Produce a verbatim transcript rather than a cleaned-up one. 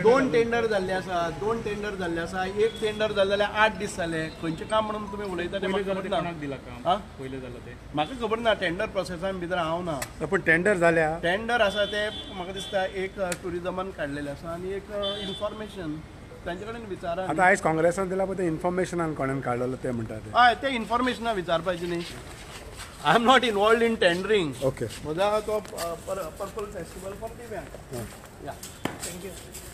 दोन टेंडर जाल्ले आसा दोन टेंडर जाल्ले आसा एक टेंडर जाल्ले जाल्यार आठ दीस जाले खंयचें काम म्हणून तुमी उलयता तें म्हाका खबर ना दिला काम आं? पयलें जालां तें म्हाका खबर ना टेंडर प्रोसेसान भितर हांव ना पण टेंडर जाल्या टेंडर आसा ते म्हाका दिसता एक टुरिजमान काडलेले आसा आनी एक इन्फॉर्मेशन तांचे कडेन विचारा आता आयज काँग्रेसान दिला पण ते इन्फॉर्मेशनान कोणें काडलेलो ते म्हणटा ते हय ते इन्फॉर्मेशना विचारपाचें न्ही I am not involved in tendering okay म्हजो तो पर्पल फेस्टिवल फॉर दिव्यांग या थँक्यू